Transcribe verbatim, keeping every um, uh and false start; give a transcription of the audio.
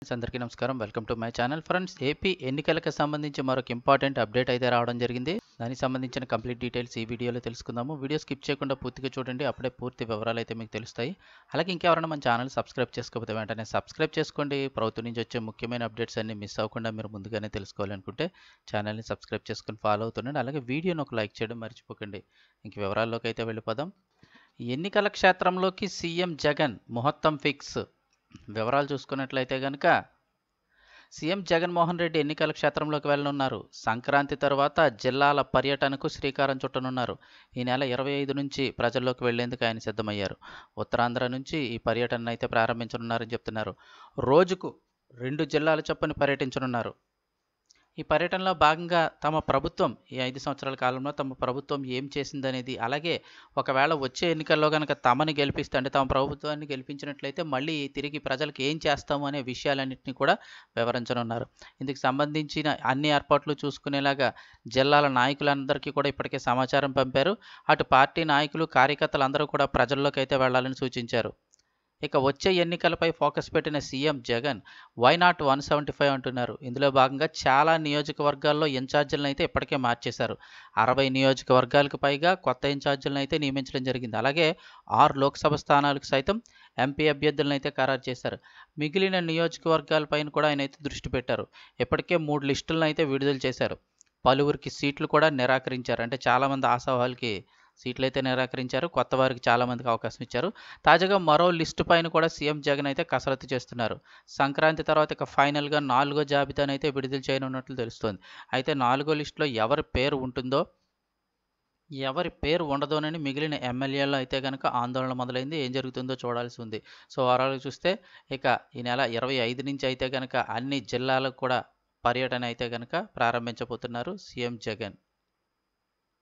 Friends అందరికీ నమస్కారం. Welcome to my channel. Friends, AP ఎన్నికలకు సంబంధించి మరొక ఇంపార్టెంట్ అప్డేట్ అయితే రావడం జరిగింది. దానికి సంబంధించిన కంప్లీట్ డీటెయిల్స్ ఈ వీడియోలో తెలుసుకుందాము. వీడియో స్కిప్ చేయకుండా పూర్తిగా చూడండి, అప్పుడే పూర్తి వివరాలు అయితే మీకు తెలుస్తాయి. అలాగే ఇంకెవరైనా మన ఛానల్ సబ్స్క్రైబ్ చేసుకోకపోతే వెంటనే సబ్స్క్రైబ్ చేసుకోండి. ప్రభుత్వం నుంచి వచ్చే ముఖ్యమైన అప్డేట్స్ అన్ని మిస్ అవ్వకుండా మీరు ముందుగానే తెలుసుకోవాలనుకుంటే ఛానల్ని సబ్స్క్రైబ్ చేసుకొని ఫాలో అవుతుండండి. అలాగే వీడియోని ఒక లైక్ చేయడం మర్చిపోకండి. ఇంక వివరాల్లోకి అయితే వెళ్ళిపోదాం. ఎన్నికల క్షేత్రంలోకి సీఎం జగన్ ముహూర్తం ఫిక్స్. వివరాలు చూసుకున్నట్లయితే కనుక సీఎం జగన్మోహన్ రెడ్డి ఎన్నికల క్షేత్రంలోకి వెళ్ళనున్నారు. సంక్రాంతి తర్వాత జిల్లాల పర్యటనకు శ్రీకారం చుట్టనున్నారు. ఈ నెల ఇరవై ఐదు నుంచి ప్రజల్లోకి వెళ్లేందుకు ఆయన సిద్ధమయ్యారు. ఉత్తరాంధ్ర నుంచి ఈ పర్యటన అయితే ప్రారంభించనున్నారని చెప్తున్నారు. రోజుకు రెండు జిల్లాల చొప్పున పర్యటించనున్నారు. ఈ పర్యటనలో భాగంగా తమ ప్రభుత్వం ఈ ఐదు సంవత్సరాల కాలంలో తమ ప్రభుత్వం ఏం చేసిందనేది, అలాగే ఒకవేళ వచ్చే ఎన్నికల్లో కనుక తమని గెలిపిస్తే, అంటే తమ ప్రభుత్వాన్ని గెలిపించినట్లయితే మళ్ళీ తిరిగి ప్రజలకు ఏం చేస్తాము అనే విషయాలన్నింటినీ కూడా వివరించనున్నారు. ఇందుకు సంబంధించిన అన్ని ఏర్పాట్లు చూసుకునేలాగా జిల్లాల నాయకులందరికీ కూడా ఇప్పటికే సమాచారం పంపారు. అటు పార్టీ నాయకులు, కార్యకర్తలు అందరూ కూడా ప్రజల్లోకి అయితే వెళ్లాలని సూచించారు. ఇక వచ్చే ఎన్నికలపై ఫోకస్ పెట్టిన CM Jagan why not one seventy five అంటున్నారు. ఇందులో భాగంగా చాలా నియోజకవర్గాల్లో ఇన్ఛార్జీలను అయితే ఇప్పటికే మార్చేశారు. అరవై నియోజకవర్గాలకు పైగా కొత్త ఇన్ఛార్జీలను అయితే నియమించడం జరిగింది. అలాగే ఆరు లోక్సభ స్థానాలకు సైతం ఎంపీ అభ్యర్థులను అయితే ఖరారు చేశారు. మిగిలిన నియోజకవర్గాలపైన కూడా ఆయన అయితే దృష్టి పెట్టారు. ఇప్పటికే మూడు లిస్టులను అయితే విడుదల చేశారు. పలువురికి సీట్లు కూడా నిరాకరించారు. అంటే చాలామంది ఆశావాహులకి సీట్లు అయితే నిరాకరించారు. కొత్త వారికి చాలామందికి అవకాశం ఇచ్చారు. తాజాగా మరో లిస్టు పైన కూడా సీఎం జగన్ అయితే కసరత్తు చేస్తున్నారు. సంక్రాంతి తర్వాత ఇక ఫైనల్గా నాలుగో జాబితాను అయితే విడుదల చేయనున్నట్లు తెలుస్తోంది. అయితే నాలుగో లిస్టులో ఎవరి పేరు ఉంటుందో, ఎవరి పేరు ఉండదోనని మిగిలిన ఎమ్మెల్యేలు అయితే కనుక ఆందోళన మొదలైంది. ఏం జరుగుతుందో చూడాల్సి ఉంది. సో ఓవరాల్గా చూస్తే ఇక ఈ నెల ఇరవై ఐదు నుంచి అయితే కనుక అన్ని జిల్లాలకు కూడా పర్యటన అయితే కనుక ప్రారంభించబోతున్నారు సీఎం జగన్.